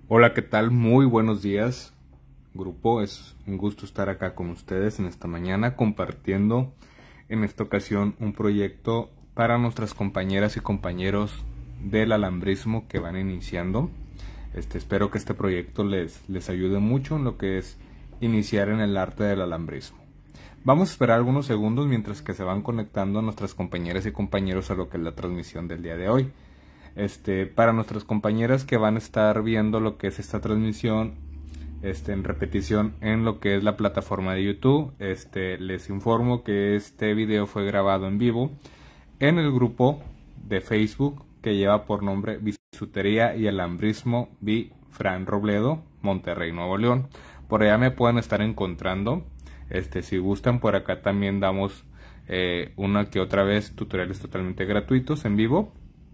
Hola, ¿qué tal? Muy buenos días, grupo. Es un gusto estar acá con ustedes en esta mañana compartiendo en esta ocasión un proyecto para nuestras compañeras y compañeros del alambrismo que van iniciando. Espero que este proyecto les ayude mucho en lo que es iniciar en el arte del alambrismo. Vamos a esperar algunos segundos mientras que se van conectando nuestras compañeras y compañeros a lo que es la transmisión del día de hoy. Para nuestras compañeras que van a estar viendo lo que es esta transmisión en repetición en lo que es la plataforma de YouTube, les informo que este video fue grabado en vivo en el grupo de Facebook que lleva por nombre Bisutería y Alambrismo B. Fran Robledo, Monterrey, Nuevo León. Por allá me pueden estar encontrando. Si gustan, por acá también damos una que otra vez tutoriales totalmente gratuitos en vivo.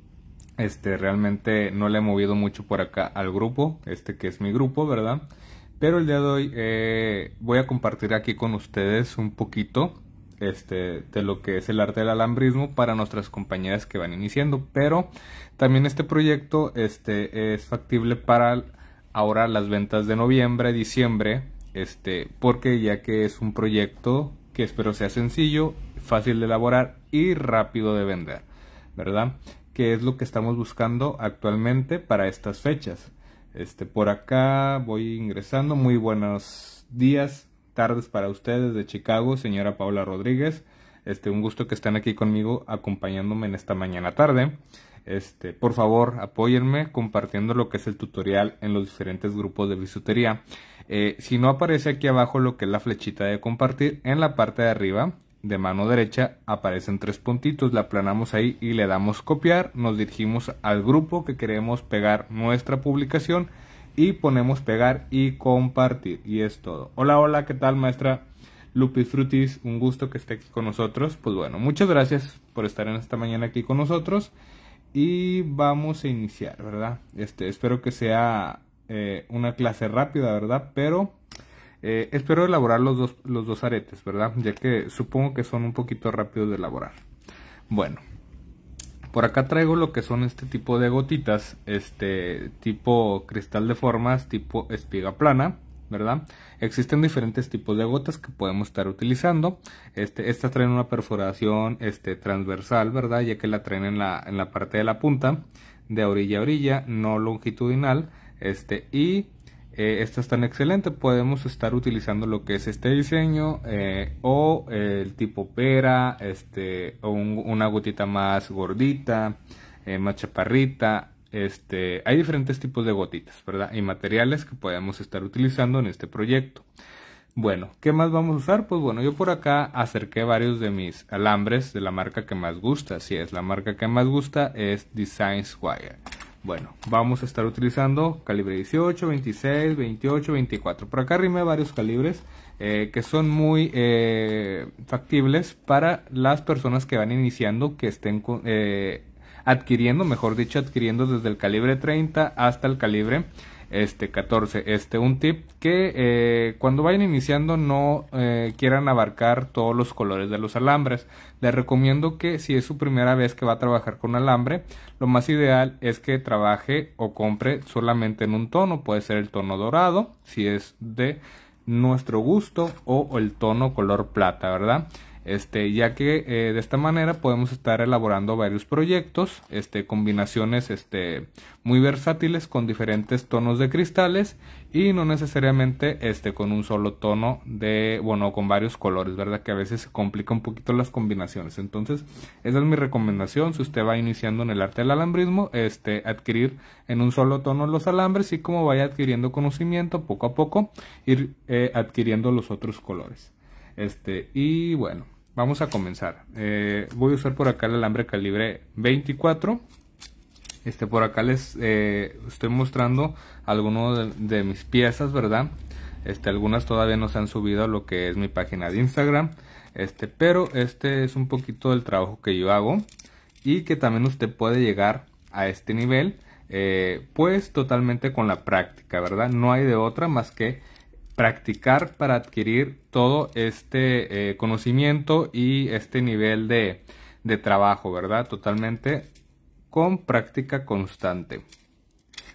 Realmente no le he movido mucho por acá al grupo, que es mi grupo, ¿verdad? Pero el día de hoy voy a compartir aquí con ustedes un poquito de lo que es el arte del alambrismo para nuestras compañeras que van iniciando. Pero también este proyecto es factible para ahora las ventas de noviembre, diciembre, porque ya que es un proyecto que espero sea sencillo, fácil de elaborar y rápido de vender, ¿verdad? Que es lo que estamos buscando actualmente para estas fechas. Por acá voy ingresando. Muy buenos días, tardes para ustedes de Chicago, señora Paula Rodríguez. Un gusto que estén aquí conmigo acompañándome en esta mañana tarde. Por favor, apóyenme compartiendo lo que es el tutorial en los diferentes grupos de bisutería. Si no aparece aquí abajo lo que es la flechita de compartir, en la parte de arriba de mano derecha aparecen tres puntitos, la aplanamos ahí y le damos copiar, nos dirigimos al grupo que queremos pegar nuestra publicación y ponemos pegar y compartir, y es todo. Hola, ¿qué tal, maestra Lupis Frutis? Un gusto que esté aquí con nosotros. Pues bueno, muchas gracias por estar en esta mañana aquí con nosotros y vamos a iniciar, ¿verdad? Espero que sea una clase rápida, ¿verdad? Pero espero elaborar los dos aretes, ¿verdad? Ya que supongo que son un poquito rápidos de elaborar. Bueno, por acá traigo lo que son este tipo de gotitas, tipo cristal de formas, tipo espiga plana, ¿verdad? Existen diferentes tipos de gotas que podemos estar utilizando. Estas traen una perforación transversal, ¿verdad? Ya que la traen en la parte de la punta, de orilla a orilla, no longitudinal, estas están excelentes. Podemos estar utilizando lo que es este diseño o el tipo pera, o una gotita más gordita, más chaparrita. Hay diferentes tipos de gotitas, ¿verdad? Y materiales que podemos estar utilizando en este proyecto. Bueno, ¿qué más vamos a usar? Pues bueno, yo por acá acerqué varios de mis alambres de la marca que más gusta. Así es, la marca que más gusta es Designs Wire. Bueno, vamos a estar utilizando calibre 18, 26, 28, 24. Por acá arrimé varios calibres que son muy factibles para las personas que van iniciando, que estén adquiriendo, mejor dicho, adquiriendo desde el calibre 30 hasta el calibre 14. Un tip que cuando vayan iniciando no quieran abarcar todos los colores de los alambres. Les recomiendo que si es su primera vez que va a trabajar con alambre, lo más ideal es que trabaje o compre solamente en un tono. Puede ser el tono dorado, si es de nuestro gusto, o el tono color plata, ¿verdad? Ya que de esta manera podemos estar elaborando varios proyectos, combinaciones muy versátiles con diferentes tonos de cristales y no necesariamente con un solo tono con varios colores, ¿verdad? Que a veces se complica un poquito las combinaciones. Entonces, esa es mi recomendación si usted va iniciando en el arte del alambrismo, adquirir en un solo tono los alambres, y como vaya adquiriendo conocimiento, poco a poco ir adquiriendo los otros colores. Y bueno, vamos a comenzar. Voy a usar por acá el alambre calibre 24. Por acá les estoy mostrando algunas de mis piezas, ¿verdad? Algunas todavía no se han subido a lo que es mi página de Instagram. Pero es un poquito del trabajo que yo hago y que también usted puede llegar a este nivel, pues totalmente con la práctica, ¿verdad? No hay de otra más que practicar para adquirir todo este conocimiento y este nivel de trabajo, ¿verdad? Totalmente con práctica constante.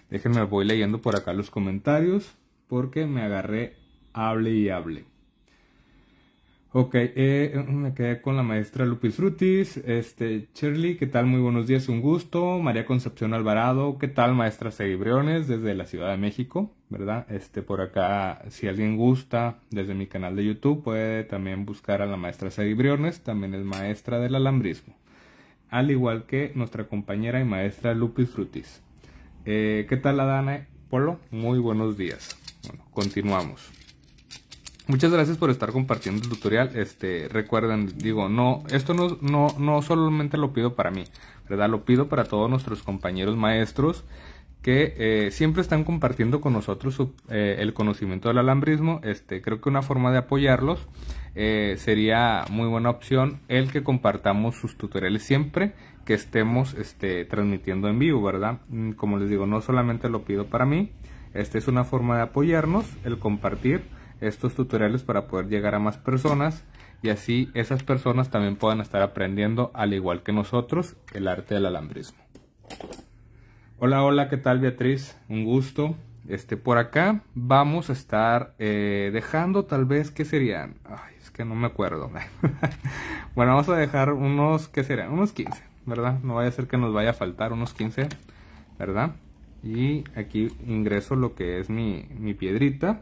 Déjenme, voy leyendo por acá los comentarios porque me agarré hable y hable. Ok, me quedé con la maestra Lupis Frutis. Shirley, ¿qué tal? Muy buenos días, un gusto. María Concepción Alvarado, ¿qué tal, maestra Seguibriones? Desde la Ciudad de México, ¿verdad? Por acá, si alguien gusta, desde mi canal de YouTube, puede también buscar a la maestra Seguibriones, también es maestra del alambrismo. Al igual que nuestra compañera y maestra Lupis Frutis. ¿Qué tal, Adana Polo? Muy buenos días. Bueno, continuamos. Muchas gracias por estar compartiendo el tutorial. Recuerden, digo, esto no solamente lo pido para mí, ¿verdad? Lo pido para todos nuestros compañeros maestros que siempre están compartiendo con nosotros el conocimiento del alambrismo. Creo que una forma de apoyarlos sería muy buena opción el que compartamos sus tutoriales siempre que estemos transmitiendo en vivo, ¿verdad? Como les digo, no solamente lo pido para mí. Es una forma de apoyarnos, el compartir estos tutoriales para poder llegar a más personas y así esas personas también puedan estar aprendiendo al igual que nosotros el arte del alambrismo. Hola, ¿qué tal, Beatriz? Un gusto. Por acá vamos a estar dejando tal vez, ¿qué serían? Ay, es que no me acuerdo. Bueno, vamos a dejar unos, ¿qué serían? Unos 15, ¿verdad? No vaya a ser que nos vaya a faltar unos 15, ¿verdad? Y aquí ingreso lo que es mi piedrita,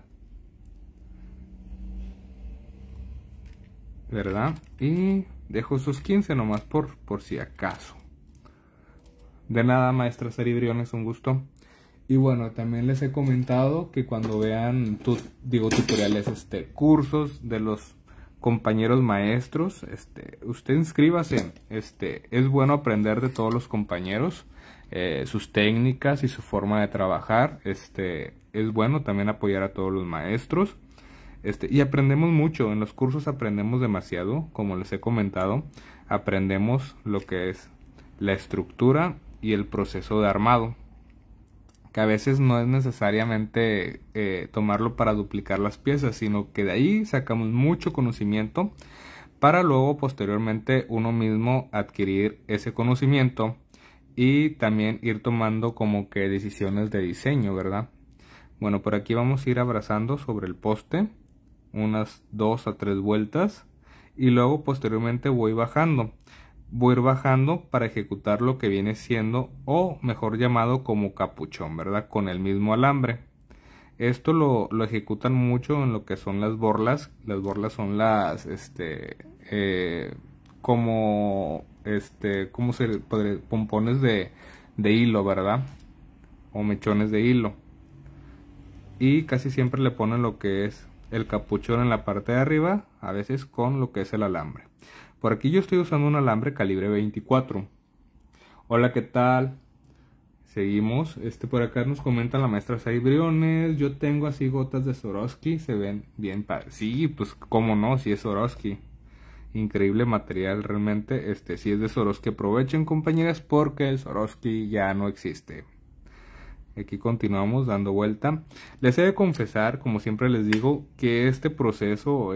¿verdad? Y dejo esos 15 nomás por si acaso. De nada, maestra Seguibriones, un gusto. Y bueno, también les he comentado que cuando vean tutoriales, cursos de los compañeros maestros, usted inscríbase. Es bueno aprender de todos los compañeros, sus técnicas y su forma de trabajar. Es bueno también apoyar a todos los maestros. Y aprendemos mucho, en los cursos aprendemos demasiado, como les he comentado, aprendemos lo que es la estructura y el proceso de armado, que a veces no es necesariamente tomarlo para duplicar las piezas, sino que de ahí sacamos mucho conocimiento para luego posteriormente uno mismo adquirir ese conocimiento y también ir tomando como que decisiones de diseño, ¿verdad? Bueno, por aquí vamos a ir abrazando sobre el poste unas 2 a 3 vueltas y luego posteriormente voy a ir bajando para ejecutar lo que viene siendo, o mejor llamado como capuchón, ¿verdad? Con el mismo alambre. Esto lo ejecutan mucho en lo que son las borlas. Las borlas son las ¿cómo se podría? Pompones de hilo, ¿verdad? O mechones de hilo, y casi siempre le ponen lo que es el capuchón en la parte de arriba, a veces con lo que es el alambre. Por aquí yo estoy usando un alambre calibre 24. Hola, ¿qué tal? Seguimos. Por acá nos comenta la maestra Seguibriones. Yo tengo así gotas de Swarovski, se ven bien padres. Sí, pues cómo no, si es Swarovski. Increíble material realmente. Si es de Swarovski, aprovechen, compañeras, porque el Swarovski ya no existe. Aquí continuamos dando vuelta. Les he de confesar, como siempre les digo, que este proceso,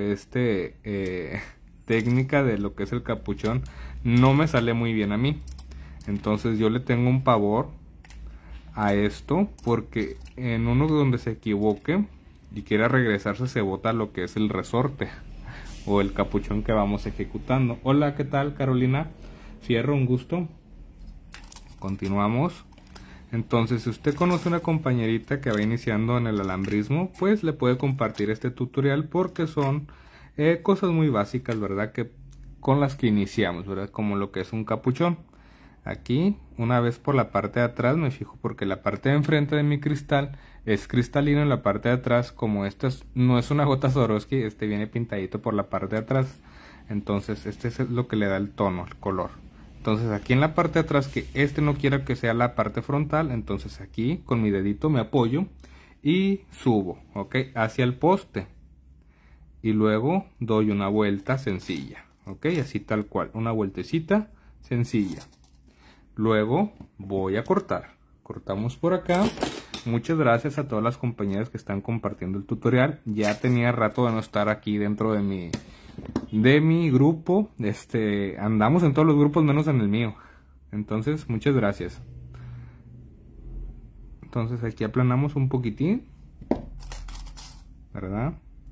técnica de lo que es el capuchón, no me sale muy bien a mí. Entonces yo le tengo un pavor a esto, porque en uno donde se equivoque y quiera regresarse, se bota lo que es el resorte o el capuchón que vamos ejecutando. Hola, ¿qué tal, Carolina Fierro? Un gusto. Continuamos. Entonces, si usted conoce una compañerita que va iniciando en el alambrismo, pues le puede compartir este tutorial, porque son cosas muy básicas, ¿verdad? Que con las que iniciamos, ¿verdad? Como lo que es un capuchón. Aquí, una vez por la parte de atrás, me fijo porque la parte de enfrente de mi cristal es cristalino, en la parte de atrás, como no es una gota Swarovski, viene pintadito por la parte de atrás. Entonces, es lo que le da el tono, el color. Entonces aquí en la parte de atrás, que no quiero que sea la parte frontal, entonces aquí con mi dedito me apoyo y subo, ¿ok? Hacia el poste. Y luego doy una vuelta sencilla, ¿ok? Así tal cual, una vueltecita sencilla. Luego voy a cortar. Cortamos por acá. Muchas gracias a todas las compañeras que están compartiendo el tutorial. Ya tenía rato de no estar aquí dentro de mi grupo. Andamos en todos los grupos menos en el mío. Entonces, muchas gracias. Entonces aquí aplanamos un poquitín, ¿verdad?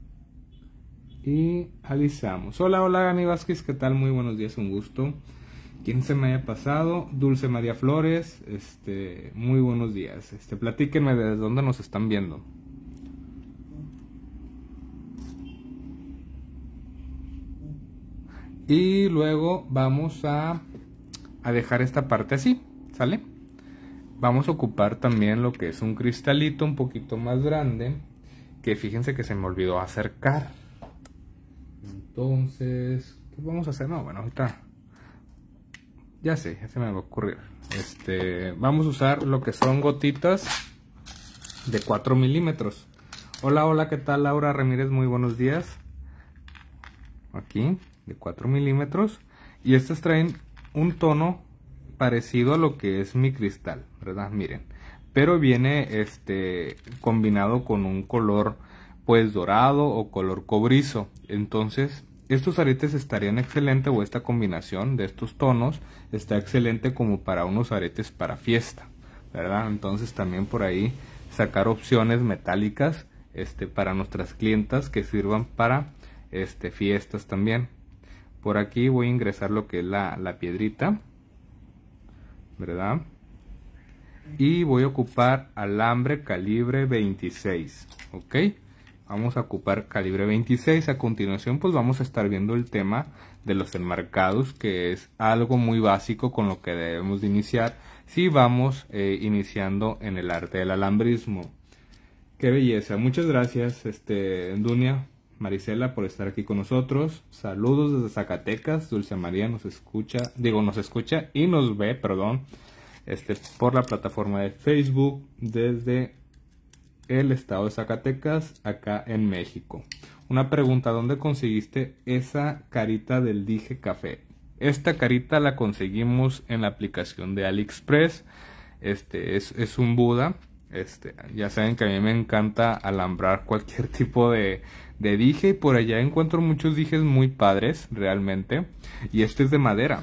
Y alisamos. Hola, hola, Gani Vázquez, ¿qué tal? Muy buenos días, un gusto. ¿Quién se me haya pasado? Dulce María Flores, muy buenos días. Platíquenme desde dónde nos están viendo. Y luego vamos a dejar esta parte así, ¿sale? Vamos a ocupar también lo que es un cristalito un poquito más grande, que fíjense que se me olvidó acercar. Entonces, ¿qué vamos a hacer? No, bueno, ahorita ya sé, ya se me va a ocurrir. Vamos a usar lo que son gotitas de 4 milímetros. Hola, hola, ¿qué tal? Laura Ramírez, muy buenos días. Aquí, de 4 milímetros. Y estas traen un tono parecido a lo que es mi cristal, ¿verdad? Miren, pero viene combinado con un color pues dorado o color cobrizo. Entonces estos aretes estarían excelente, o esta combinación de estos tonos está excelente como para unos aretes para fiesta, ¿verdad? Entonces también por ahí sacar opciones metálicas para nuestras clientas que sirvan para fiestas también. Por aquí voy a ingresar lo que es la piedrita, ¿verdad? Y voy a ocupar alambre calibre 26, ¿ok? Vamos a ocupar calibre 26. A continuación pues vamos a estar viendo el tema de los enmarcados, que es algo muy básico con lo que debemos de iniciar si vamos iniciando en el arte del alambrismo. Qué belleza, muchas gracias Dunia Marisela por estar aquí con nosotros. Saludos desde Zacatecas. Dulce María nos escucha y nos ve, perdón, por la plataforma de Facebook desde el estado de Zacatecas, acá en México. Una pregunta, ¿dónde conseguiste esa carita del dije café? Esta carita la conseguimos en la aplicación de AliExpress. Es un Buda. Ya saben que a mí me encanta alambrar cualquier tipo de dije, y por allá encuentro muchos dijes muy padres realmente. Y este es de madera.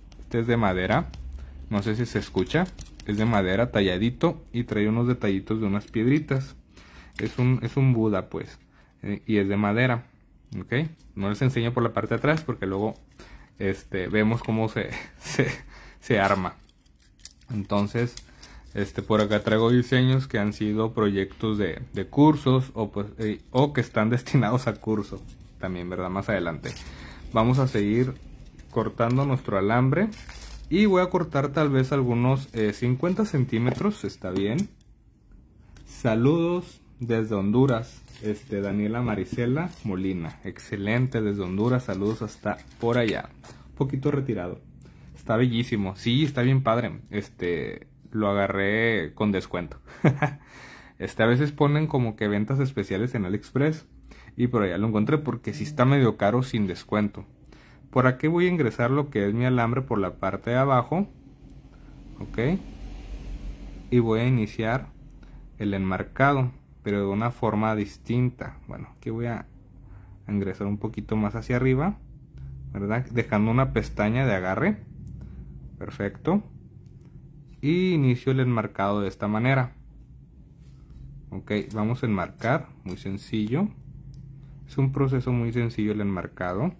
No sé si se escucha. Es de madera, talladito, y trae unos detallitos de unas piedritas. Es un Buda pues, y es de madera, ¿ok? No les enseño por la parte de atrás porque luego vemos cómo se arma. Entonces por acá traigo diseños que han sido proyectos de cursos o que están destinados a curso también, ¿verdad? Más adelante vamos a seguir cortando nuestro alambre, y voy a cortar tal vez algunos 50 centímetros, está bien. Saludos desde Honduras, Daniela Marisela Molina, excelente desde Honduras, saludos hasta por allá, un poquito retirado. Está bellísimo, sí, está bien padre. Lo agarré con descuento. A veces ponen como que ventas especiales en AliExpress, y por allá lo encontré porque sí está medio caro sin descuento. Por aquí voy a ingresar lo que es mi alambre por la parte de abajo, ok, y voy a iniciar el enmarcado, pero de una forma distinta. Bueno, aquí voy a ingresar un poquito más hacia arriba, ¿verdad? Dejando una pestaña de agarre. Perfecto. Y inicio el enmarcado de esta manera. Ok, vamos a enmarcar, muy sencillo. Es un proceso muy sencillo el enmarcado.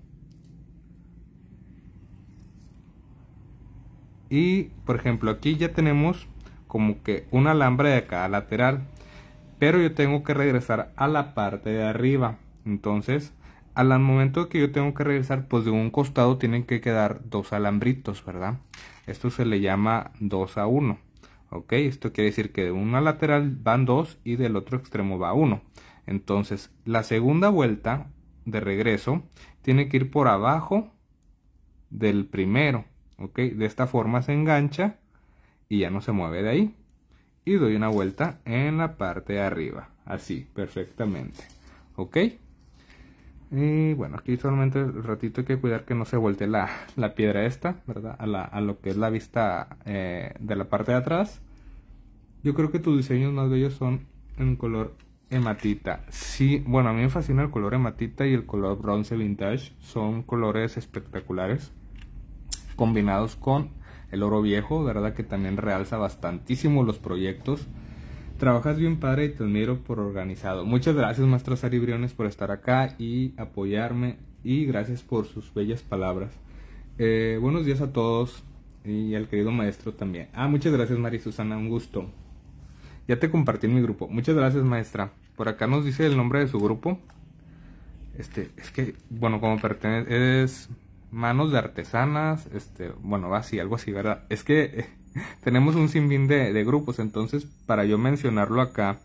Y por ejemplo aquí ya tenemos como que un alambre de cada lateral, pero yo tengo que regresar a la parte de arriba. Entonces al momento que yo tengo que regresar, pues de un costado tienen que quedar dos alambritos, ¿verdad? Esto se le llama 2 a 1. Ok, esto quiere decir que de una lateral van 2 y del otro extremo va 1. Entonces la segunda vuelta de regreso tiene que ir por abajo del primero. Ok, de esta forma se engancha y ya no se mueve de ahí. Y doy una vuelta en la parte de arriba, así, perfectamente. Ok. Y bueno, aquí solamente el ratito hay que cuidar que no se voltee la piedra esta, ¿verdad? A lo que es la vista de la parte de atrás. Yo creo que tus diseños más bellos son en color hematita. Sí, bueno, a mí me fascina el color hematita y el color bronce vintage. Son colores espectaculares, combinados con el oro viejo, ¿verdad? Que también realza bastantísimo los proyectos. Trabajas bien padre y te admiro por organizado. Muchas gracias, maestro Sari Briones, por estar acá y apoyarme. Y gracias por sus bellas palabras. Buenos días a todos y al querido maestro también. Muchas gracias, María Susana, un gusto. Ya te compartí en mi grupo. Muchas gracias, maestra. Por acá nos dice el nombre de su grupo. Es que, bueno, como pertenece, es Manos de Artesanas, bueno, así, algo así, ¿verdad? Es que tenemos un sinfín de grupos, entonces para yo mencionarlo acá,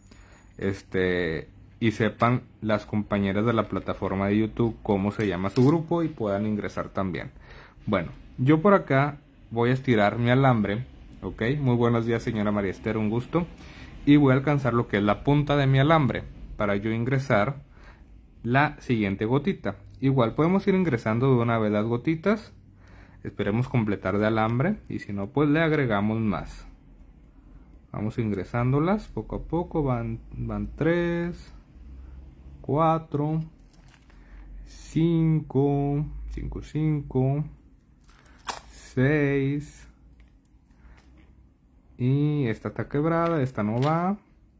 y sepan las compañeras de la plataforma de YouTube cómo se llama su grupo y puedan ingresar también. Bueno, yo por acá voy a estirar mi alambre, ¿ok? Muy buenos días, señora María Esther, un gusto. Y voy a alcanzar lo que es la punta de mi alambre para yo ingresar la siguiente gotita. Igual podemos ir ingresando de una vez las gotitas. Esperemos completar de alambre y si no, pues le agregamos más. Vamos ingresándolas poco a poco. Van 3, 4, 5, 6. Y esta está quebrada, esta no va.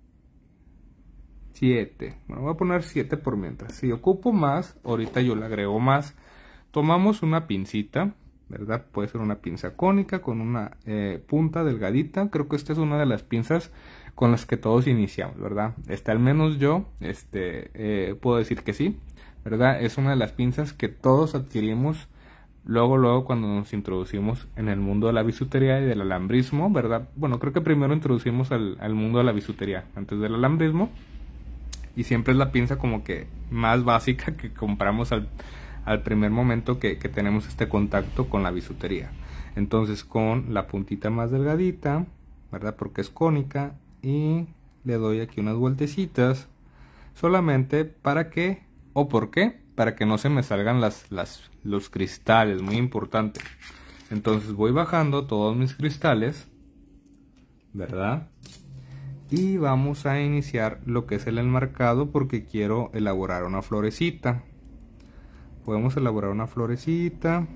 7. Bueno, voy a poner 7 por mientras. Si ocupo más, ahorita yo le agrego más. Tomamos una pincita, ¿verdad? Puede ser una pinza cónica con una punta delgadita. Creo que esta es una de las pinzas con las que todos iniciamos, ¿verdad? Al menos yo, puedo decir que sí, ¿verdad? Es una de las pinzas que todos adquirimos luego cuando nos introducimos en el mundo de la bisutería y del alambrismo, ¿verdad? Bueno, creo que primero introducimos al mundo de la bisutería antes del alambrismo. Y siempre es la pinza como que más básica que compramos al primer momento que tenemos este contacto con la bisutería. Entonces con la puntita más delgadita, ¿verdad? Porque es cónica, y le doy aquí unas vueltecitas solamente para que, ¿o por qué? Para que no se me salgan los cristales, muy importante. Entonces voy bajando todos mis cristales, ¿verdad? Y vamos a iniciar lo que es el enmarcado porque quiero elaborar una florecita. Podemos elaborar una florecita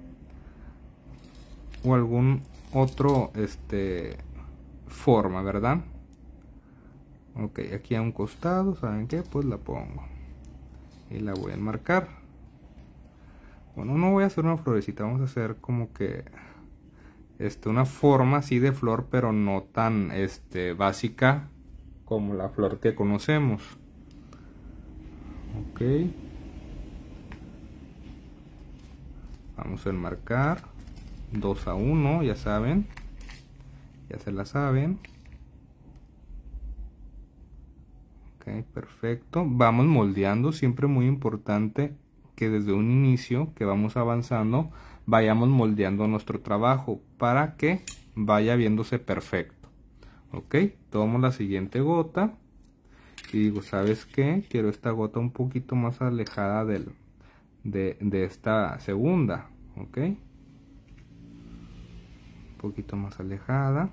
o algún otro forma, ¿verdad? Ok, aquí a un costado, ¿saben qué? Pues la pongo y la voy a enmarcar. Bueno, no voy a hacer una florecita, vamos a hacer como que una forma así de flor, pero no tan básica como la flor que conocemos. Ok, vamos a enmarcar 2 a 1, ya saben, ya se la saben. Ok, perfecto. Vamos moldeando, siempre muy importante que desde un inicio que vamos avanzando vayamos moldeando nuestro trabajo para que vaya viéndose perfecto. Ok, tomo la siguiente gota y digo, ¿sabes qué? Quiero esta gota un poquito más alejada de esta segunda. Ok, un poquito más alejada.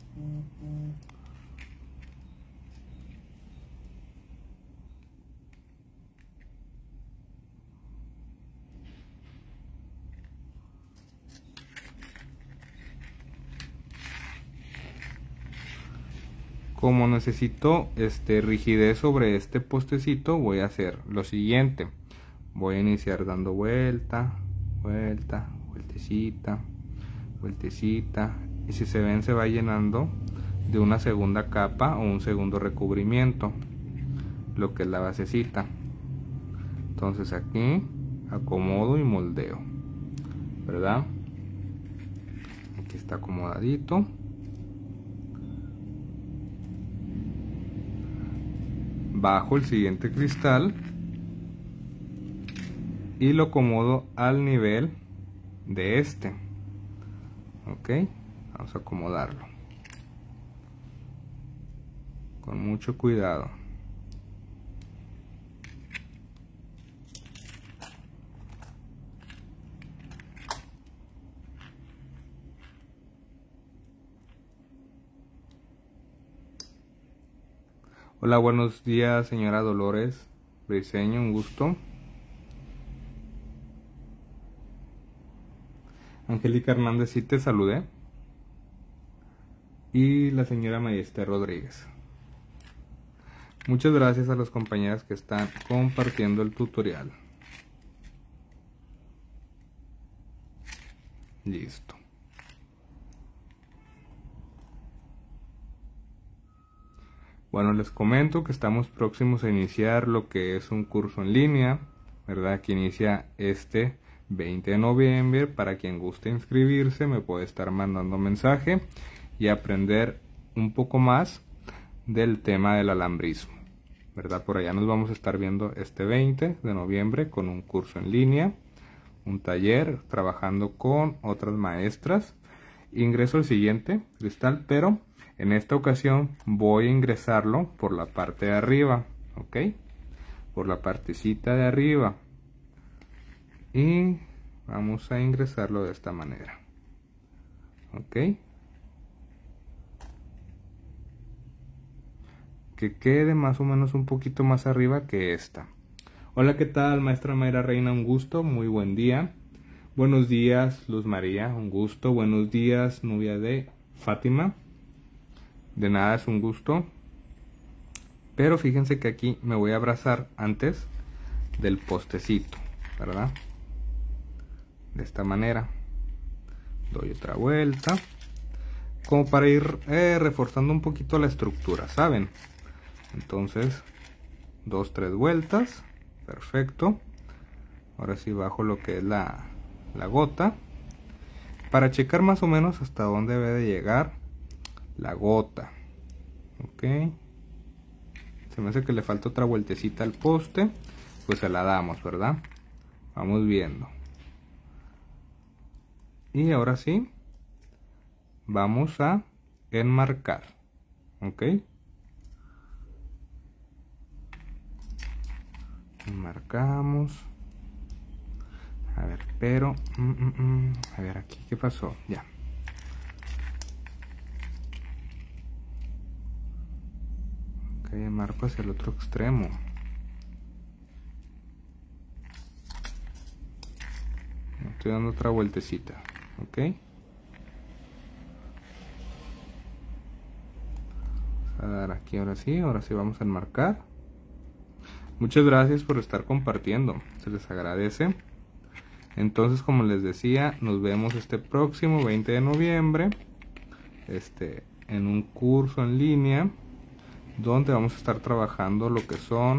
Como necesito rigidez sobre este postecito, voy a hacer lo siguiente. Voy a iniciar dando vuelta, vueltecita, vueltecita. Y si se ven, se va llenando de una segunda capa o un segundo recubrimiento, lo que es la basecita. Entonces aquí acomodo y moldeo, ¿verdad? Aquí está acomodadito. Bajo el siguiente cristal y lo acomodo al nivel de ok, vamos a acomodarlo con mucho cuidado. Hola, buenos días, señora Dolores Briceño, un gusto. Angélica Hernández, sí te saludé. Y la señora María Esther Rodríguez. Muchas gracias a las compañeras que están compartiendo el tutorial. Listo. Bueno, les comento que estamos próximos a iniciar lo que es un curso en línea, ¿verdad? Que inicia este 20 de noviembre. Para quien guste inscribirse, me puede estar mandando mensaje y aprender un poco más del tema del alambrismo, ¿verdad? Por allá nos vamos a estar viendo este 20 de noviembre con un curso en línea, un taller, trabajando con otras maestras. Ingreso el siguiente cristal, pero en esta ocasión voy a ingresarlo por la parte de arriba, ¿ok? Por la partecita de arriba. Y vamos a ingresarlo de esta manera, ¿ok? Que quede más o menos un poquito más arriba que esta. Hola, ¿qué tal, maestra Mayra Reina? Un gusto, muy buen día. Buenos días, Luz María, un gusto. Buenos días, Nubia de Fátima. De nada, es un gusto. Pero fíjense que aquí me voy a abrazar antes del postecito, ¿verdad? De esta manera. Doy otra vuelta. Como para ir reforzando un poquito la estructura, ¿saben? Entonces, 2-3 vueltas. Perfecto. Ahora sí bajo lo que es la gota. Para checar más o menos hasta dónde debe de llegar la gota. Ok. Se me hace que le falta otra vueltecita al poste. Pues se la damos, ¿verdad? Vamos viendo. Y ahora sí. Vamos a enmarcar. Ok. Enmarcamos. A ver, pero... a ver, aquí, ¿qué pasó? Ya. Ok, marco hacia el otro extremo. Estoy dando otra vueltecita. Ok. Vamos a dar aquí, ahora sí vamos a enmarcar. Muchas gracias por estar compartiendo. Se les agradece. Entonces, como les decía, nos vemos este próximo 20 de noviembre en un curso en línea donde vamos a estar trabajando lo que son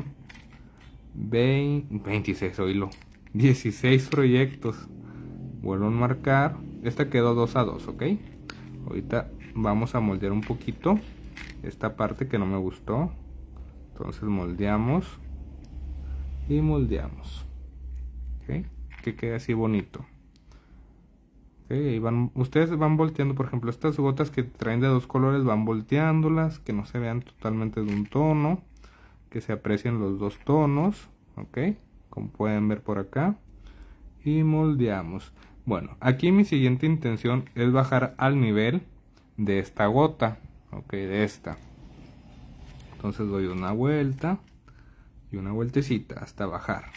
26, oílo, 16 proyectos. Vuelvo a marcar. Esta quedó 2 a 2, ¿ok? Ahorita vamos a moldear un poquito esta parte que no me gustó. Entonces moldeamos y moldeamos, ¿ok? Que quede así bonito. Okay, ahí ustedes van volteando, por ejemplo, estas gotas que traen de 2 colores, van volteándolas, que no se vean totalmente de un tono, que se aprecien los 2 tonos, ok, como pueden ver por acá, y moldeamos. Bueno, aquí mi siguiente intención es bajar al nivel de esta gota, ok, de esta. Entonces doy una vuelta y una vueltecita hasta bajar.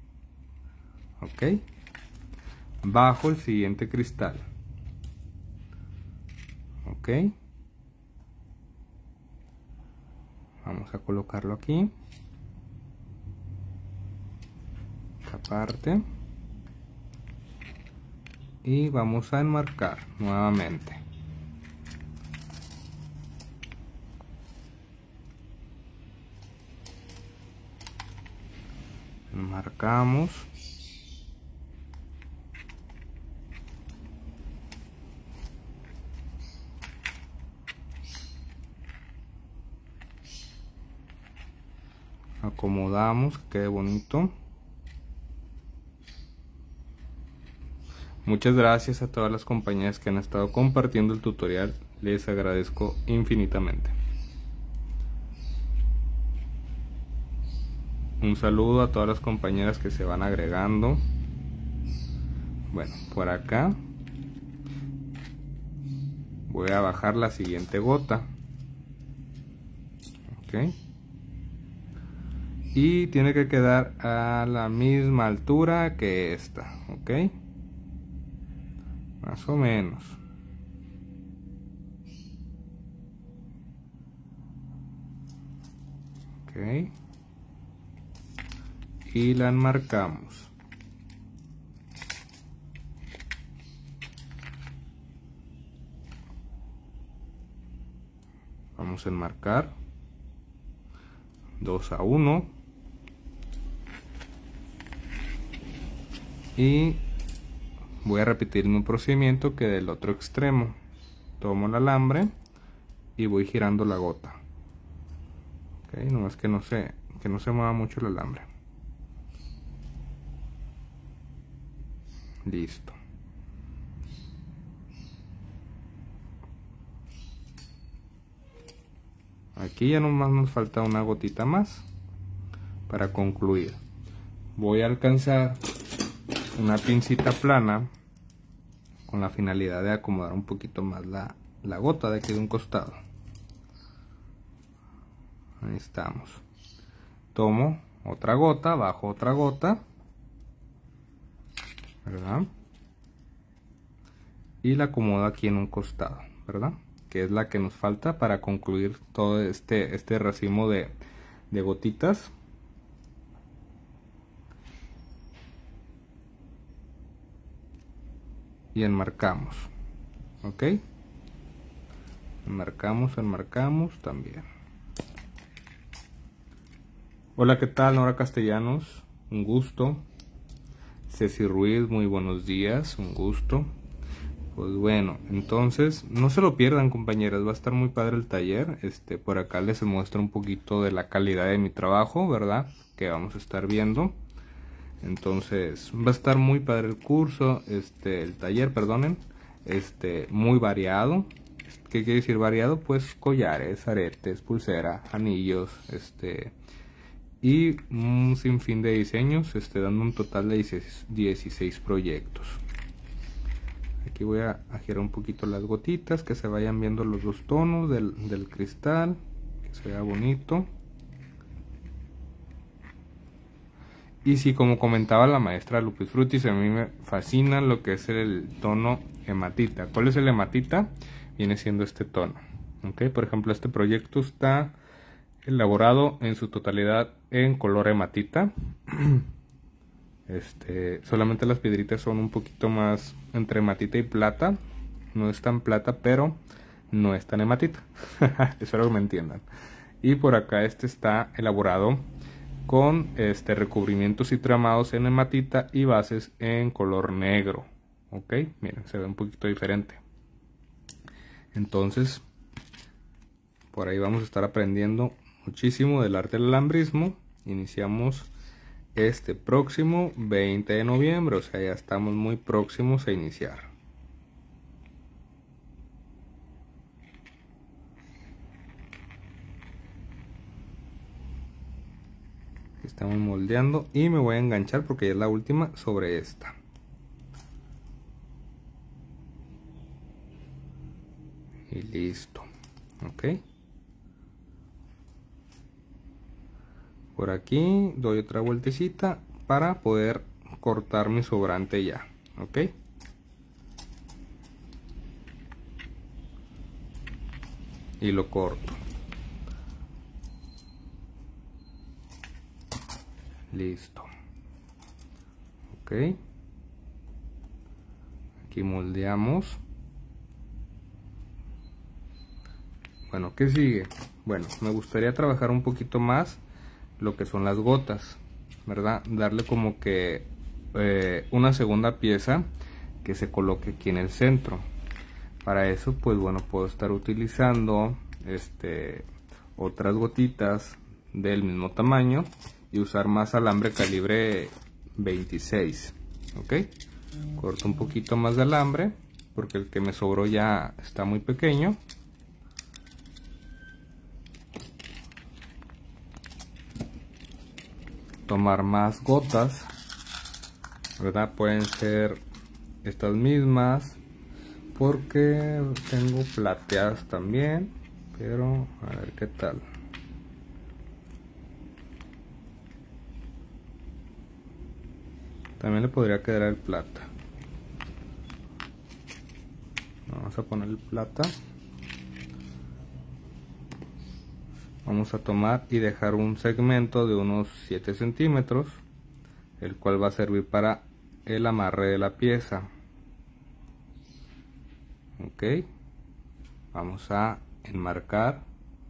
Ok, bajo el siguiente cristal. Ok, vamos a colocarlo aquí, esta parte, y vamos a enmarcar nuevamente. Enmarcamos. Acomodamos, que quede bonito. Muchas gracias a todas las compañeras que han estado compartiendo el tutorial, les agradezco infinitamente. Un saludo a todas las compañeras que se van agregando. Bueno, por acá voy a bajar la siguiente gota. Ok. Y tiene que quedar a la misma altura que esta, ok, más o menos. Ok. Y la enmarcamos. Vamos a enmarcar 2 a 1 y voy a repetir el mismo procedimiento que del otro extremo. Tomo el alambre y voy girando la gota. Ok, nomás que no se mueva mucho el alambre. Listo. Aquí ya nomás nos falta una gotita más para concluir. Voy a alcanzar una pincita plana con la finalidad de acomodar un poquito más la gota de aquí de un costado. Ahí estamos. Tomo otra gota, bajo otra gota, ¿verdad? Y la acomodo aquí en un costado, ¿verdad? Que es la que nos falta para concluir todo este racimo de gotitas. Y enmarcamos. Ok, enmarcamos también. Hola, ¿qué tal? Nora Castellanos, un gusto. Ceci Ruiz, muy buenos días, un gusto. Pues bueno, entonces no se lo pierdan, compañeras, va a estar muy padre el taller. Por acá les muestro un poquito de la calidad de mi trabajo, ¿verdad? Que vamos a estar viendo. Entonces va a estar muy padre el curso, el taller, perdonen, muy variado. ¿Qué quiere decir variado? Pues collares, aretes, pulsera, anillos, y un sinfín de diseños, dando un total de 16 proyectos. Aquí voy a girar un poquito las gotitas, que se vayan viendo los dos tonos del cristal, que se vea bonito. Y sí, como comentaba la maestra Lupis Frutis, a mí me fascina lo que es el tono hematita. ¿Cuál es el hematita? Viene siendo este tono. ¿Okay? Por ejemplo, este proyecto está elaborado en su totalidad en color hematita. Solamente las piedritas son un poquito más entre hematita y plata. No es tan plata, pero no es tan hematita. Espero que me entiendan. Y por acá está elaborado con recubrimientos y tramados en hematita y bases en color negro. Ok, miren, se ve un poquito diferente. Entonces, por ahí vamos a estar aprendiendo muchísimo del arte del alambrismo. Iniciamos este próximo 20 de noviembre, o sea, ya estamos muy próximos a iniciar. Estamos moldeando y me voy a enganchar porque ya es la última sobre esta. Y listo. Ok. Por aquí doy otra vueltecita para poder cortar mi sobrante ya. Ok. Y lo corto. Listo. Ok. Aquí moldeamos. Bueno, ¿qué sigue? Bueno, me gustaría trabajar un poquito más lo que son las gotas, ¿verdad? Darle como que una segunda pieza que se coloque aquí en el centro. Para eso, pues bueno, puedo estar utilizando otras gotitas del mismo tamaño y usar más alambre calibre 26. Ok, corto un poquito más de alambre porque el que me sobró ya está muy pequeño. Tomar más gotas, ¿verdad? Pueden ser estas mismas porque tengo plateadas también, pero a ver qué tal. También le podría quedar el plata. Vamos a poner el plata. vamos a tomar y dejar un segmento de unos 7 centímetros, el cual va a servir para el amarre de la pieza. Ok, vamos a enmarcar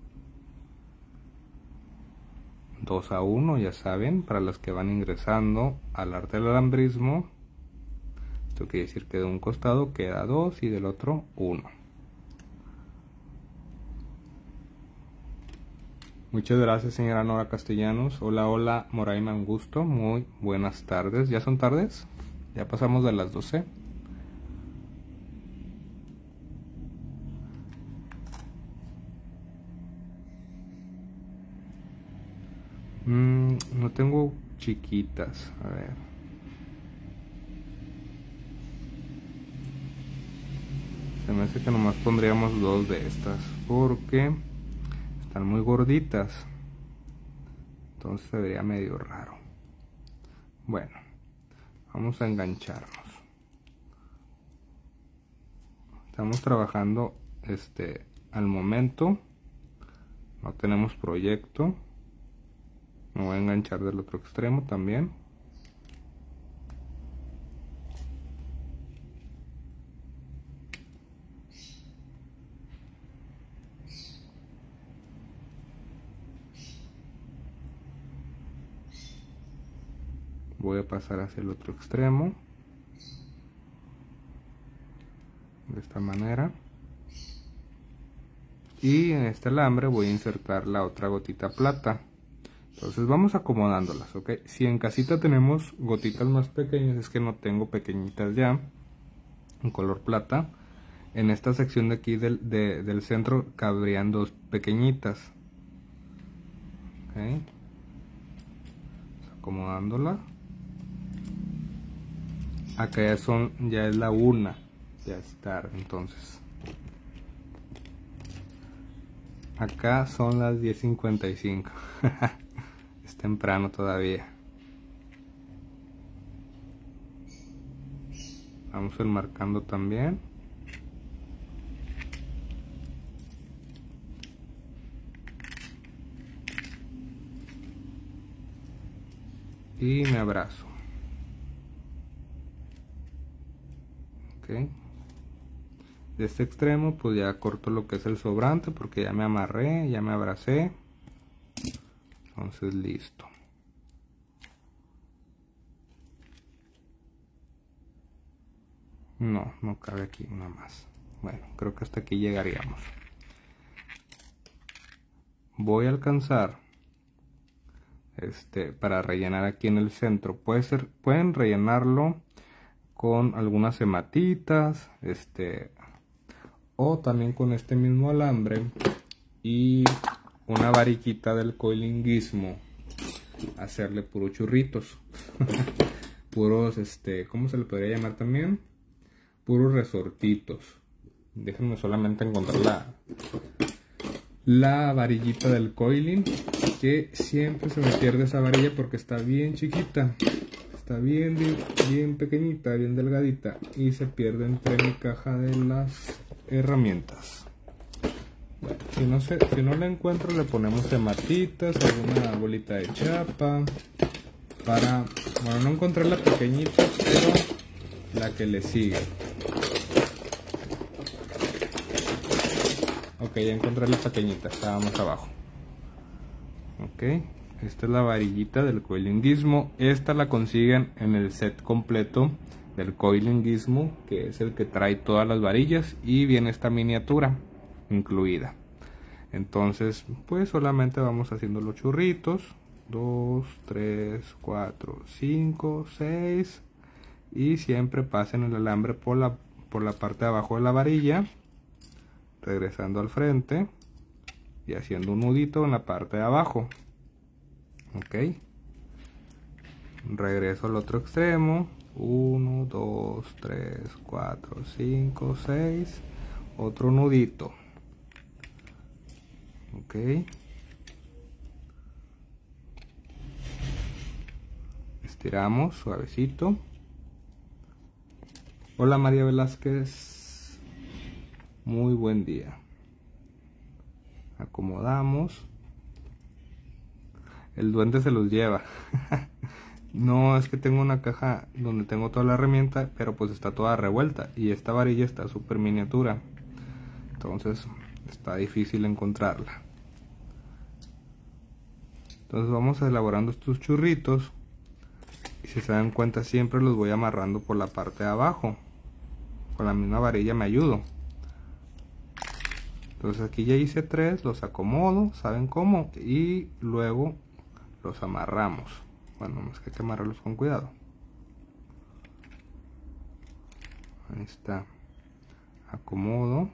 2 a 1, ya saben, para los que van ingresando al arte del alambrismo. Esto quiere decir que de un costado queda 2 y del otro 1. Muchas gracias, señora Nora Castellanos. Hola, hola, Moraima, un gusto. Muy buenas tardes. ¿Ya son tardes? Ya pasamos de las 12. No tengo chiquitas. A ver. Se me hace que nomás pondríamos 2 de estas porque están muy gorditas. Entonces se vería medio raro. Bueno, vamos a engancharnos. Estamos trabajando al momento. No tenemos proyecto. Me voy a enganchar del otro extremo también. Voy a pasar hacia el otro extremo. De esta manera. Y en este alambre voy a insertar la otra gotita plata. Entonces vamos acomodándolas, ¿ok? Si en casita tenemos gotitas más pequeñas, es que no tengo pequeñitas ya, en color plata. En esta sección de aquí del centro cabrían 2 pequeñitas. ¿Ok? Acomodándola. Acá ya es la 1, ya es tarde, entonces. Acá son las 10:55. Es temprano todavía. Vamos enmarcando también. Y me abrazo. Ok. De este extremo pues ya corto lo que es el sobrante porque ya me amarré, ya me abracé. Entonces listo. No cabe aquí una más. Bueno, creo que hasta aquí llegaríamos. Voy a alcanzar para rellenar aquí en el centro. Pueden rellenarlo con algunas hematitas, o también con este mismo alambre y una varillita del coilinguismo, hacerle puros churritos. Puros, ¿cómo se le podría llamar también? Puros resortitos. Déjenme solamente encontrar la varillita del coiling, que siempre se me pierde esa varilla porque está bien chiquita. Está bien pequeñita, bien delgadita, y se pierde entre mi caja de las herramientas. Bueno, si no la encuentro, le ponemos hematitas, alguna bolita de chapa para, bueno, no encontré la pequeñita, pero la que le sigue. Ok, ya encontré la pequeñita, está más abajo. Ok, esta es la varillita del coilinguismo. Esta la consiguen en el set completo del coilinguismo, que es el que trae todas las varillas, y viene esta miniatura incluida. Entonces pues solamente vamos haciendo los churritos. 2, 3, 4, 5, 6, y siempre pasen el alambre por la parte de abajo de la varilla, regresando al frente y haciendo un nudito en la parte de abajo. Ok, regreso al otro extremo. 1, 2, 3, 4, 5, 6, otro nudito. Ok, estiramos suavecito. Hola María Velázquez, muy buen día. Acomodamos El duende se los lleva. No, es que tengo una caja donde tengo toda la herramienta, pero pues está toda revuelta. Y esta varilla está súper miniatura. Entonces está difícil encontrarla. Entonces vamos elaborando estos churritos. Y si se dan cuenta, siempre los voy amarrando por la parte de abajo. Con la misma varilla me ayudo. Entonces aquí ya hice 3, los acomodo, ¿saben cómo? Y luego los amarramos. Bueno, más que hay que amarrarlos con cuidado. Ahí está. Acomodo.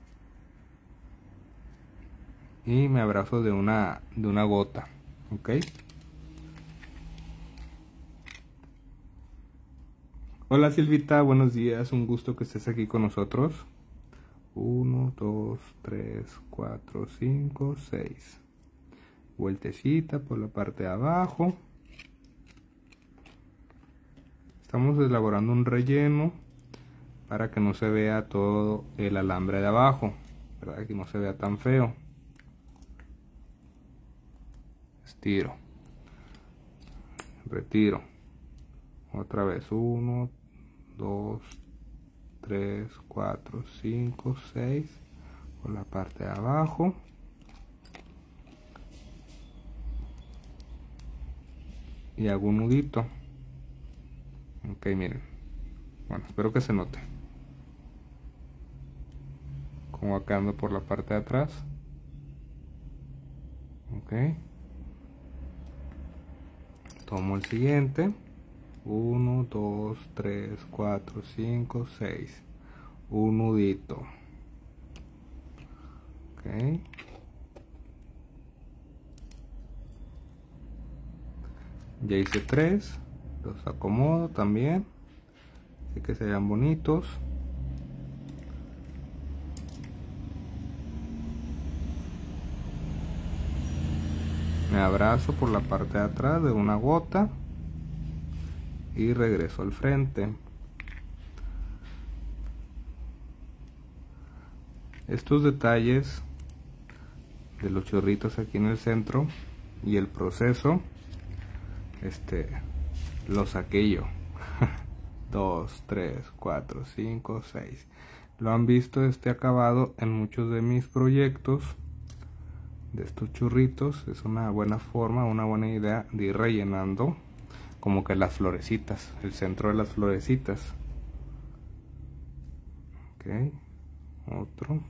Y me abrazo de una gota. ¿Ok? Hola Silvita, buenos días. Un gusto que estés aquí con nosotros. 1, 2, 3, 4, 5, 6. Vueltecita por la parte de abajo. Estamos elaborando un relleno para que no se vea todo el alambre de abajo, ¿verdad? Que no se vea tan feo. Estiro, retiro, otra vez 1, 2, 3, 4, 5, 6 por la parte de abajo. Y hago un nudito. Ok, miren. Bueno, espero que se note cómo va quedando por la parte de atrás. Ok. Tomo el siguiente. 1, 2, 3, 4, 5, 6. Un nudito. Ok. Ya hice 3. Los acomodo también. Así que se vean bonitos. Me abrazo por la parte de atrás de una gota. Y regreso al frente. Estos detalles de los chorritos aquí en el centro y el proceso, lo saqué yo. 2, 3, 4, 5, 6. Lo han visto este acabado en muchos de mis proyectos de estos churritos. Es una buena forma, una buena idea de ir rellenando como que las florecitas, el centro de las florecitas. Ok, otro.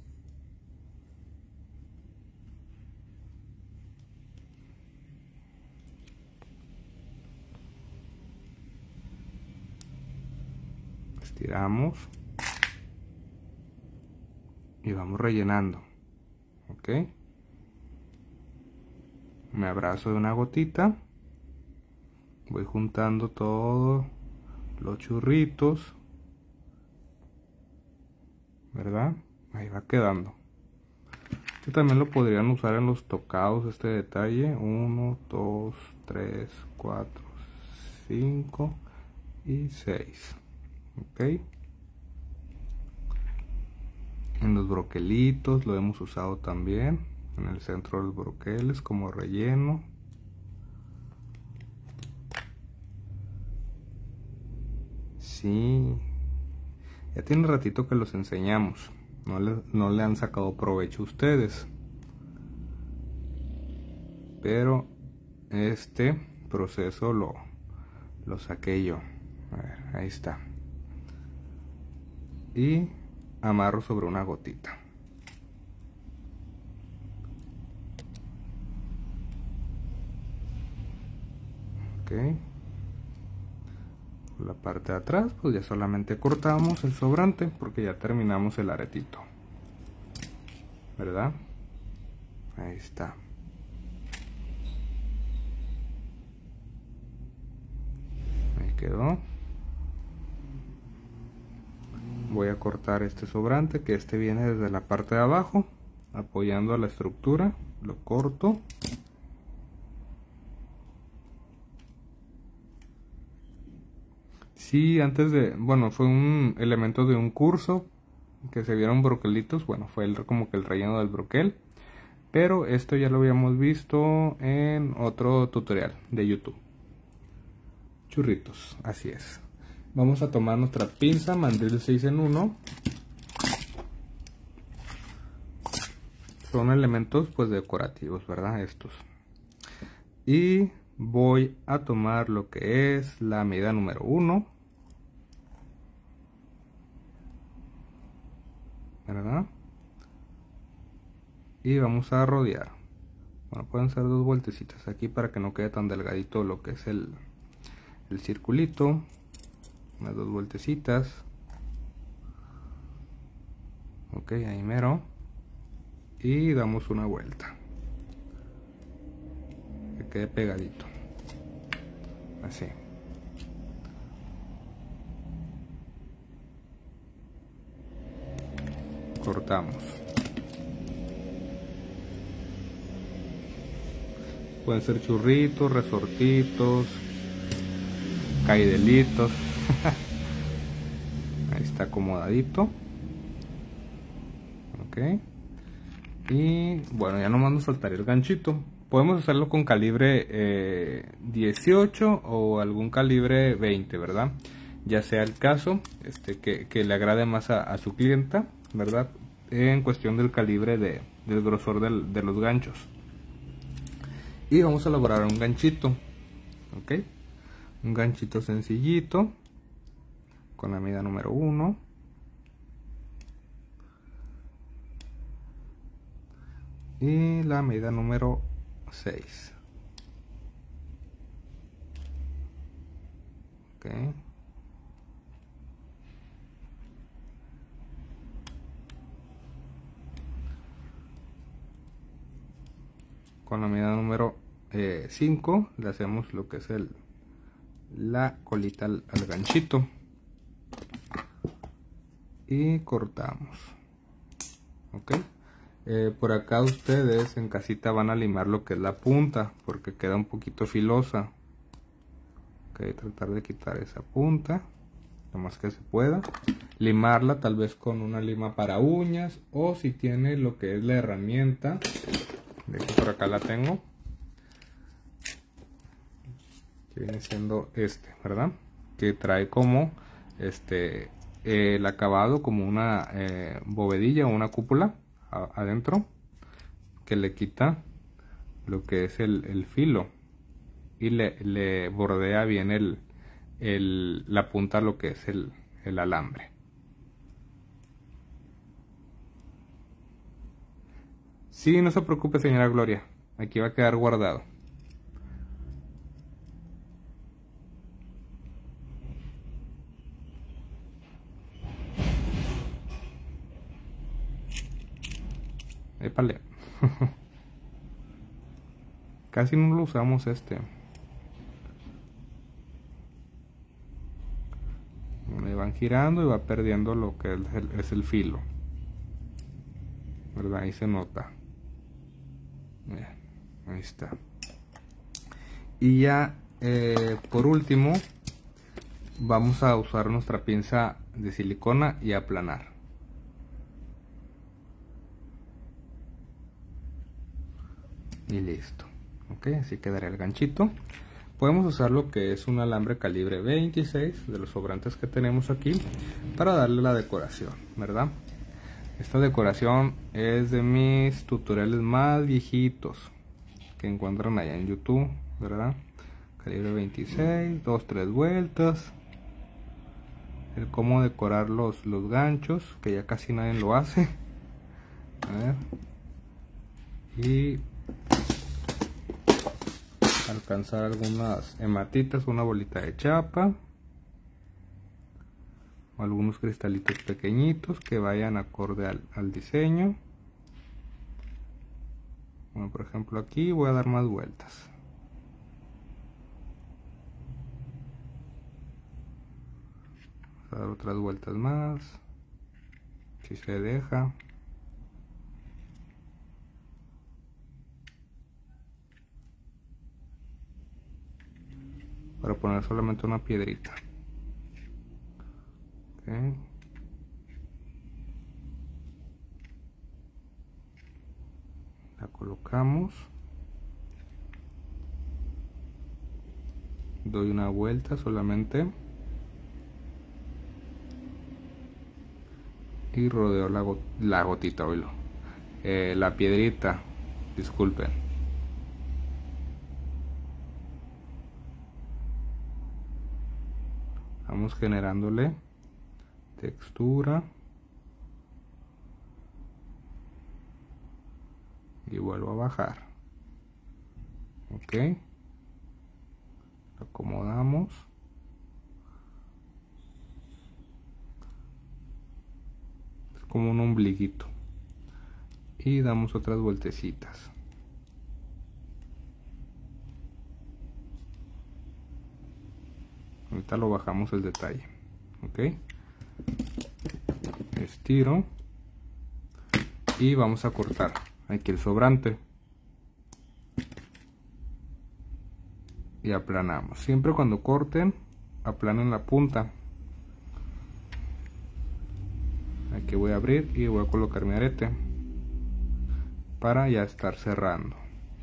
Estiramos y vamos rellenando. Ok, me abrazo de una gotita, voy juntando todos los churritos, ¿verdad? Ahí va quedando. Este también lo podrían usar en los tocados, este detalle. 1, 2, 3, 4, 5 y 6. Ok, en los broquelitos lo hemos usado también, en el centro de los broqueles como relleno. Sí, ya tiene ratito que los enseñamos, no le han sacado provecho a ustedes, pero este proceso lo saqué yo. A ver, ahí está. Y amarro sobre una gotita. Ok, por la parte de atrás pues ya solamente cortamos el sobrante porque ya terminamos el aretito, ¿verdad? Ahí está. Ahí quedó. Voy a cortar este sobrante, que este viene desde la parte de abajo, apoyando a la estructura. Lo corto. Sí, antes de, bueno, fue un elemento de un curso que se vieron broquelitos. Bueno, fue como que el relleno del broquel. pero esto ya lo habíamos visto en otro tutorial de YouTube. Churritos, así es. Vamos a tomar nuestra pinza mandril 6 en 1. Son elementos pues decorativos, ¿verdad? Estos. Y voy a tomar lo que es la medida número 1, ¿verdad? Y vamos a rodear. Bueno, pueden ser 2 vueltecitas aquí para que no quede tan delgadito lo que es el circulito. Unas 2 vueltecitas. Ok, ahí mero. Y damos una vuelta. Que quede pegadito. Así. Cortamos. Pueden ser churritos, resortitos, caidelitos. Ahí está acomodadito. Ok. Y bueno, ya nomás nos faltaría el ganchito. Podemos hacerlo con calibre 18 o algún calibre 20, ¿verdad? Ya sea el caso que le agrade más a su clienta, ¿verdad? En cuestión del calibre del grosor de los ganchos. Y vamos a elaborar un ganchito, ¿ok? Un ganchito sencillito con la medida número 1. Y la medida número 6. Ok. Con la medida número 5 le hacemos lo que es la colita al ganchito. Y cortamos. Ok. Por acá ustedes en casita van a limar lo que es la punta, porque queda un poquito filosa. Ok, tratar de quitar esa punta lo más que se pueda. Limarla tal vez con una lima para uñas, o si tiene lo que es la herramienta, de hecho por acá la tengo, que viene siendo ¿verdad? Que trae como el acabado como una bovedilla o una cúpula adentro, que le quita lo que es el filo y le bordea bien la punta a lo que es el alambre. Sí, no se preocupe, señora Gloria, aquí va a quedar guardado. Épale. Casi no lo usamos Le van girando y va perdiendo lo que es el filo, ¿verdad? Ahí se nota. Bien, ahí está. Y ya por último vamos a usar nuestra pinza de silicona y aplanar. Y listo. Ok, así quedaría el ganchito. Podemos usar lo que es un alambre calibre 26 de los sobrantes que tenemos aquí para darle la decoración, ¿verdad? Esta decoración es de mis tutoriales más viejitos que encuentran allá en YouTube, ¿verdad? Calibre 26, 2-3 vueltas. El cómo decorar los ganchos, que ya casi nadie lo hace. A ver. Y alcanzar algunas hematitas, una bolita de chapa o algunos cristalitos pequeñitos que vayan acorde al diseño. Bueno, por ejemplo aquí voy a dar más vueltas. Vamos a dar otras vueltas más, si se deja. Para poner solamente una piedrita. Okay. La Doy una vuelta solamente y rodeo la gotita, oílo. La piedrita, disculpen. Vamos generándole textura y vuelvo a bajar. Ok, lo acomodamos. Es como un ombliguito y damos otras vueltecitas. Ahorita lo bajamos el detalle. Ok, estiro y vamos a cortar aquí el sobrante y aplanamos. Siempre cuando corten, aplanen la punta. Aquí voy a abrir y voy a colocar mi arete para ya estar cerrando.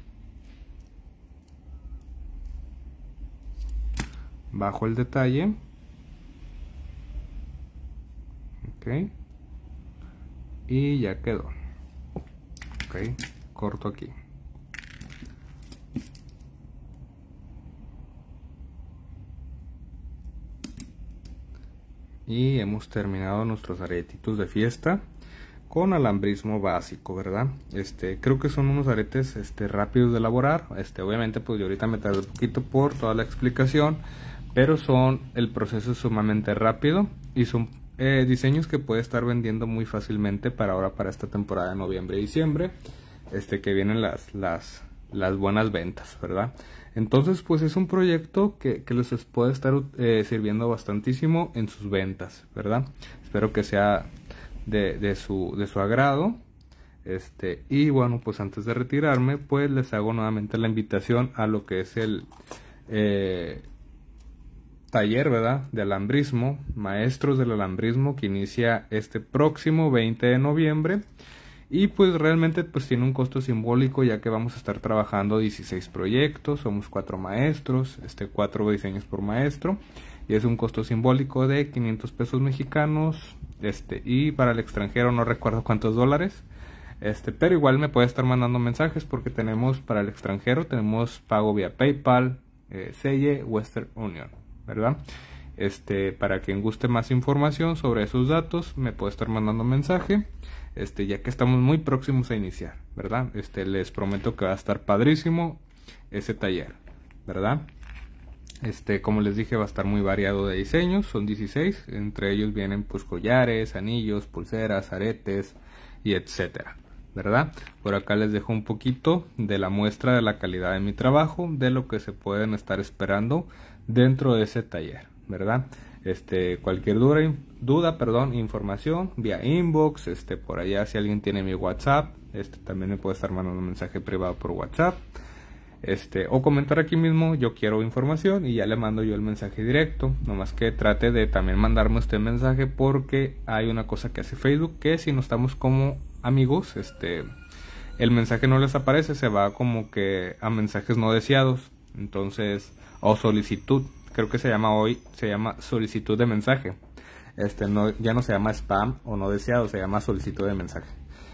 Bajo el detalle. Ok, y ya quedó. Ok, corto aquí. Y hemos terminado nuestros aretitos de fiesta con alambrismo básico, ¿verdad? Creo que son unos aretes rápidos de elaborar. Obviamente pues yo ahorita me tardé un poquito por toda la explicación, pero el proceso es sumamente rápido y son diseños que puede estar vendiendo muy fácilmente para esta temporada de noviembre y diciembre, que vienen las buenas ventas, ¿verdad? Entonces pues es un proyecto que les puede estar sirviendo bastantísimo en sus ventas, ¿verdad? Espero que sea de su agrado. Y bueno, pues antes de retirarme pues les hago nuevamente la invitación a lo que es el taller, ¿verdad?, de alambrismo, maestros del alambrismo, que inicia este próximo 20 de noviembre. Y pues realmente pues tiene un costo simbólico, ya que vamos a estar trabajando 16 proyectos, somos 4 maestros, 4 diseños por maestro, y es un costo simbólico de 500 pesos mexicanos, y para el extranjero no recuerdo cuántos dólares, pero igual me puede estar mandando mensajes, porque tenemos para el extranjero, tenemos pago vía PayPal, Zelle, Western Union, ¿verdad? Para quien guste más información sobre esos datos, me puede estar mandando mensaje. Ya que estamos muy próximos a iniciar, ¿verdad? Les prometo que va a estar padrísimo ese taller, ¿verdad? Como les dije, va a estar muy variado de diseños, son 16, entre ellos vienen pues collares, anillos, pulseras, aretes y etcétera, ¿verdad? Por acá les dejo un poquito de la muestra de la calidad de mi trabajo, de lo que se pueden estar esperando dentro de ese taller, ¿verdad? Cualquier duda, información vía inbox, por allá si alguien tiene mi WhatsApp, también me puede estar mandando un mensaje privado por WhatsApp, o comentar aquí mismo, yo quiero información, y ya le mando yo el mensaje directo. Nomás que trate de también mandarme este mensaje, porque hay una cosa que hace Facebook, que si no estamos como amigos, el mensaje no les aparece, se va como que a mensajes no deseados, entonces, o solicitud. Creo que se llama solicitud de mensaje. Ya no se llama spam o no deseado, se llama solicitud de mensaje.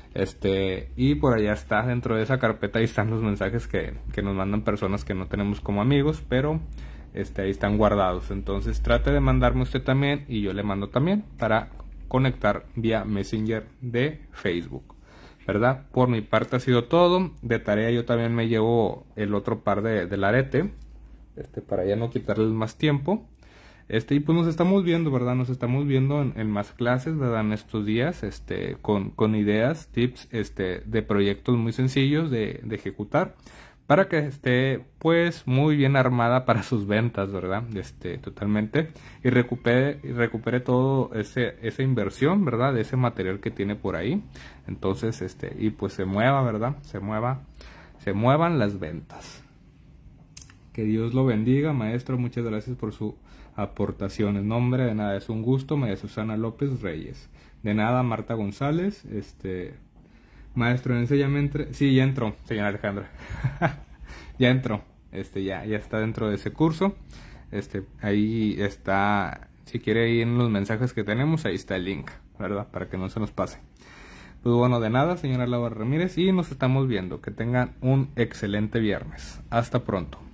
Y por allá está, dentro de esa carpeta, ahí están los mensajes que nos mandan personas que no tenemos como amigos, pero ahí están guardados. Entonces trate de mandarme usted también, y yo le mando también, para conectar vía Messenger de Facebook, ¿verdad? Por mi parte ha sido todo. De tarea yo también me llevo el otro par del arete, para ya no quitarles más tiempo. Y pues nos estamos viendo, ¿verdad? Nos estamos viendo en más clases, ¿verdad? En estos días, con ideas, tips, de proyectos muy sencillos de ejecutar, para que esté pues muy bien armada para sus ventas, ¿verdad? Totalmente, y recupere todo esa inversión, ¿verdad? De ese material que tiene por ahí. Entonces, y pues se mueva, ¿verdad? Se muevan las ventas. Que Dios lo bendiga, maestro. Muchas gracias por su aportación. En nombre de nada, es un gusto. María Susana López Reyes. De nada, Marta González. Maestro, enséñame. Sí, ya entró, señora Alejandra. Ya entró. Ya está dentro de ese curso. Ahí está, si quiere ir en los mensajes que tenemos, ahí está el link, ¿verdad? Para que no se nos pase. Pues bueno, de nada, señora Laura Ramírez, y nos estamos viendo. Que tengan un excelente viernes. Hasta pronto.